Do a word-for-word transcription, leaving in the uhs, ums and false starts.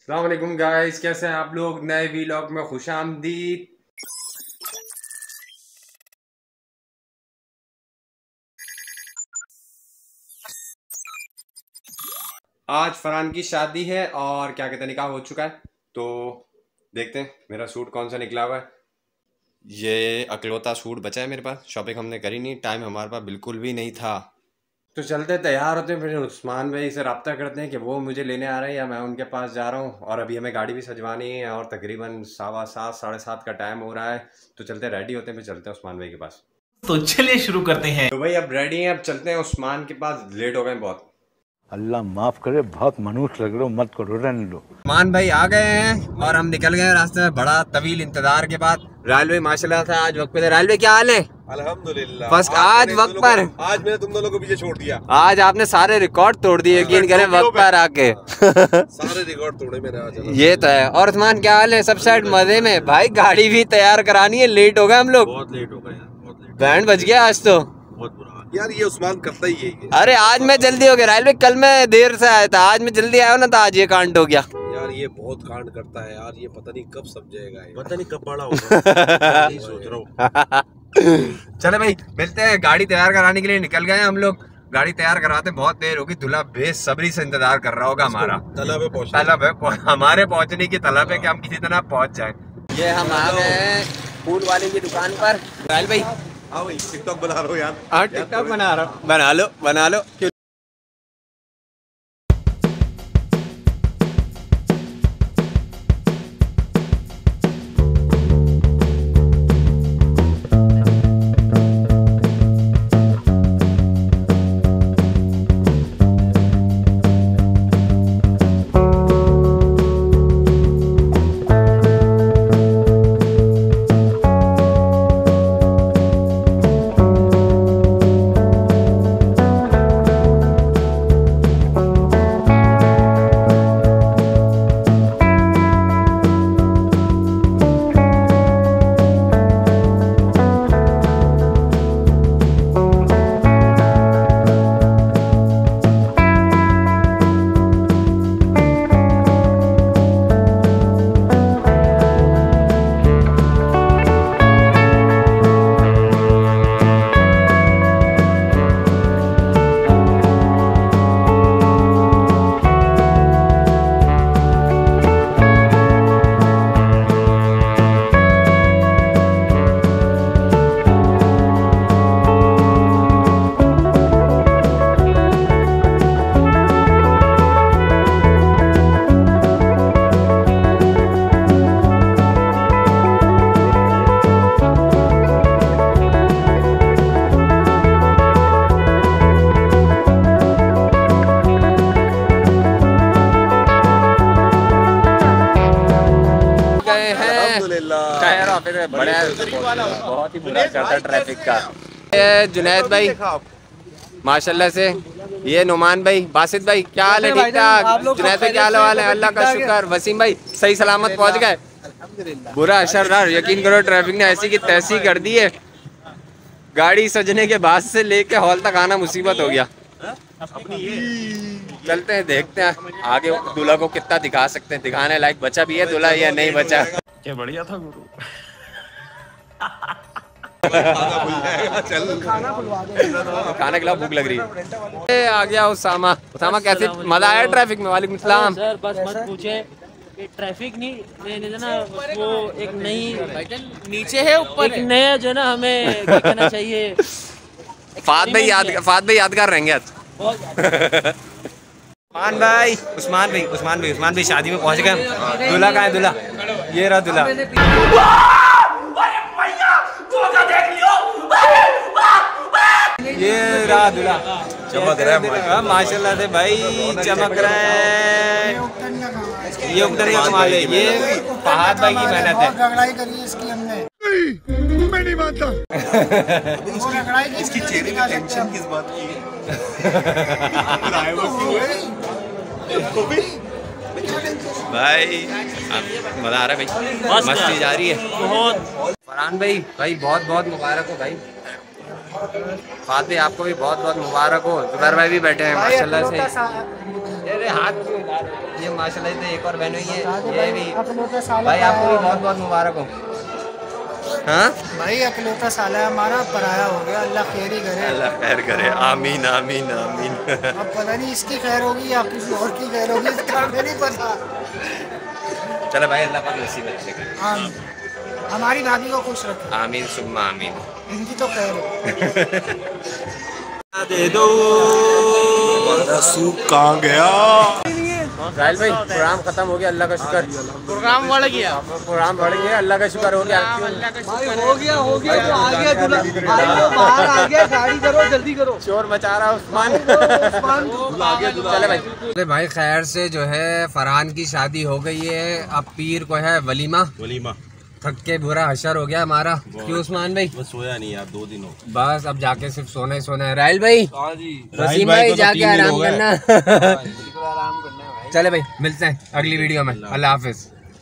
अस्सलाम वालेकुम गाइस, कैसे हैं आप लोग। नए वीलॉग में खुशामदीद। आज फरहान की शादी है और क्या कहते हैं निकाह हो चुका है, तो देखते हैं मेरा सूट कौन सा निकला हुआ है। ये अकलौता सूट बचा है मेरे पास, शॉपिंग हमने करी नहीं, टाइम हमारे पास बिल्कुल भी नहीं था। तो चलते तैयार होते हैं, फिर उस्मान भाई से रब्ता करते हैं कि वो मुझे लेने आ रहे हैं या मैं उनके पास जा रहा हूँ। और अभी हमें गाड़ी भी सजवानी है और तकरीबन सवा सात साढ़े सात का टाइम हो रहा है, तो चलते रेडी होते हैं, फिर चलते हैं उस्मान भाई के पास। तो चलिए शुरू करते हैं। तो भाई अब रेडी हैं, अब चलते हैं उस्मान के पास, लेट हो गए बहुत। अल्लाह माफ करे, बहुत मनुष्य लग रहे हो, मत करो, रहने लो। उस्मान भाई आ गए हैं और हम निकल गए रास्ते में बड़ा तवील इंतजार के बाद। रायल भाई माशाल्लाह से आज वक्त पे थे। रायल भाई क्या हाल है? अल्हम्दुलिल्लाह। बस आज वक्त पर, आज मैंने तुम दोनों को पीछे छोड़ दिया। आज आपने सारे रिकॉर्ड तोड़ दिए, यकीन करें वक्त पर आके। सारे रिकॉर्ड तोड़े मैंने आज। ये तो है। और उस्मान क्या हाल है? सब साइड मजे में भाई, गाड़ी भी तैयार करानी है, लेट हो गए हम लोग, बहुत लेट हो गए यार, बहुत लेट। बैंड बज गया आज तो, बहुत बुरा यार, ये उस्मान करता ही है। अरे आज मैं जल्दी हो गया रायल भाई, कल मैं देर से आया था, आज मैं जल्दी आया हूँ ना, तो आज ये कांड हो गया यार। ये बहुत कांड करता है यार, ये पता नहीं कब समझेगा, पता नहीं कब बड़ा होगा। यही सोच रहा हूँ। चले भाई मिलते हैं। गाड़ी तैयार कराने के लिए निकल गए हम लोग, गाड़ी तैयार कराते बहुत देर होगी। दूल्हा बेसब्री से इंतजार कर रहा होगा हमारा। तलब है पहुंच तलब है, हमारे पहुंचने की तलब है कि हम किसी तरह पहुंच जाए। ये हम आ गए हैं फूल वाले की दुकान पर। रायल भाई हाँ भाई, टिकटॉक बना रहा हूँ यार। हाँ टिकटॉक बना रहा हूँ, बना लो बना लो। बड़ा बहुत ही बुरा चलता ट्रैफिक का। ये जुनैद भाई माशाल्लाह से, ये नुमान भाई, बासित भाई क्या हाल है? ठीक ठाक। जुनैद भाई क्या हाल है? अल्लाह का शुक्र। वसीम भाई सही सलामत पहुंच गए। बुरा असरदार, यकीन करो ट्रैफिक ने ऐसी की तैसी कर दी है, गाड़ी सजने के बाद से लेके हॉल तक आना मुसीबत हो गया। चलते हैं देखते हैं आगे दूल्हा को कितना दिखा सकते हैं, दिखाने लायक बचा भी है दूल्हा या नहीं बचा। क्या बढ़िया था गुरु। चल खाना खाने के लिए भूख लग रही है। आ गया उसामा। उसामा कैसे मजा आया ट्रैफिक में? वालेकुम सलाम। सर बस मत पूछे, ट्रैफिक नहीं रहने देना, वो एक नई नीचे है ऊपर, एक नया जो ना हमें क्या करना चाहिए। फात भाई याद फात भाई यादगार रहेंगे आज। उस्मान भाई उस्मान भाई उस्मान भाई उस्मान भाई शादी में पहुंच गए। दूल्हा कहाँ है? दूल्हा ये रहा दूल्हा। ये रहा दूल्हा, चमक रहा है माशाल्लाह से भाई, चमक रहा है। ये उधर का कमाल है, ये फहाद भाई की मेहनत है। रगड़ाई करी इसकी हमने, मैं नहीं मानता। इसकी चेहरे में टेंशन किस बात की है? भाई मजा आ रहा है भाई, मस्ती जा रही है बहुत। फरहान भाई भाई बहुत बहुत मुबारक हो भाई। फात भाई आपको भी बहुत बहुत मुबारक हो। जुबैर भाई भी बैठे हैं माशाल्लाह से। पूरे हाथ ये माशाल्लाह से एक और बहन हुई है, ये भी अकलौता साला भाई आपको भी बहुत बहुत मुबारक हो। हाँ भाई अकलौता साला हमारा पराया हो गया, अल्लाह खैर ही करे। अल्लाह खैर करे, आमीन आमीन आमीन। अब पता नहीं इसकी खैर होगी या किसी और की खैर होगी, इसका हमें नहीं पता। चलो भाई अल्लाह पाक नसीब अच्छे करे। आमीन, हमारी भाभी को खुश रखे। आमीन सुम्मा आमीन। इनकी तो खैर हो। दे दो सूप कहाँ गया? राहिल भाई प्रोग्राम खत्म हो गया, अल्लाह का शुक्र। प्रोग्राम बढ़ गया, प्रोग्राम बढ़ गया, अल्लाह का शुक्र हो गया। अल्लाह का शुक्र हो गया हो गया तो आ गया दूल्हा, बाहर आ गया, गाड़ी करो जल्दी करो। शोर मचा रहा उस्मान। चले भाई चले भाई खैर से जो है फरहान की शादी हो गई है, अब पीर को है वलीमा। वलीमा थक के बुरा हशर हो गया हमारा। क्यों उस्मान भाई? बस सोया नहीं यार, दो दिन हो बस अब जाके सिर्फ सोना ही सोना है। राहिल भाई वसीम भाई भाई को तो जाके तीन दिन आराम हो गए। करना। चले भाई मिलते हैं अगली वीडियो में, अल्लाह हाफिज।